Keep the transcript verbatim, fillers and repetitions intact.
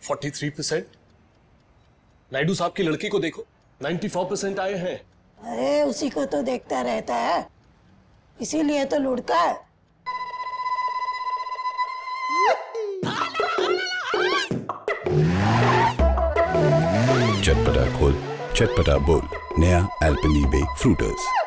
तैंतालीस परसेंट। नायडू साहब की लड़की को देखो, चौरानवे परसेंट आए हैं। अरे उसी को तो देखता रहता है, इसीलिए तो लुढ़का है। चटपटा खोल, चटपटा बोल, नया एल्पेनलीबे फ्रूटर्स।